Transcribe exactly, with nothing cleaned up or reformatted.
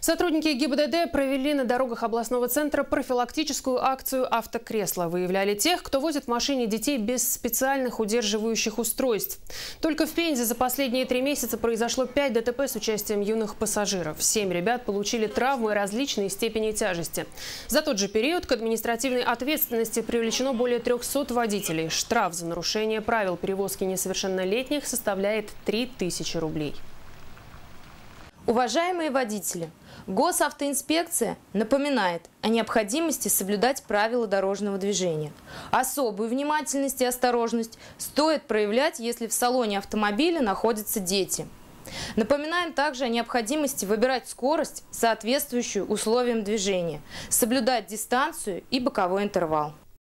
Сотрудники ГИБДД провели на дорогах областного центра профилактическую акцию «Автокресло». Выявляли тех, кто возит в машине детей без специальных удерживающих устройств. Только в Пензе за последние три месяца произошло пять ДТП с участием юных пассажиров. Семь ребят получили травмы различной степени тяжести. За тот же период к административной ответственности привлечено более трёхсот водителей. Штраф за нарушение правил перевозки несовершеннолетних составляет три тысячи рублей. Уважаемые водители, Госавтоинспекция напоминает о необходимости соблюдать правила дорожного движения. Особую внимательность и осторожность стоит проявлять, если в салоне автомобиля находятся дети. Напоминаем также о необходимости выбирать скорость, соответствующую условиям движения, соблюдать дистанцию и боковой интервал.